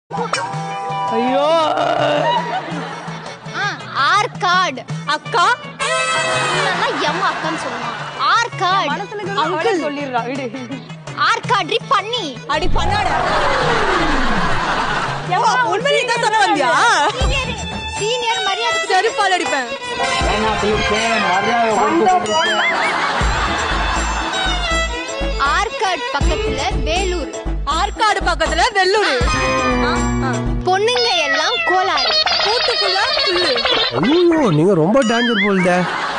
ஐயோ ஆர்காட் அக்கா எம் அக்கான்னு சொல்லுவான். ஆர்காட் அங்கிள் சொல்லிடுறா விடு. ஆர்காட்ரி பண்ணி அடி பண்ணாட உண்மையிலே தான் சொல்ல வந்தியா? சீனியர் மரியாதை செருப்பால் அடிப்பேன். ஆர்காட் பக்கத்துல வேலூர். ஆற்காடு பக்கத்துல வெள்ளூர். பொண்ணுங்க எல்லாம் கோலாறு. கூட்டுக்குள்ள புல்லு. ஐயோ நீங்க ரொம்ப டேஞ்சர் போல்த.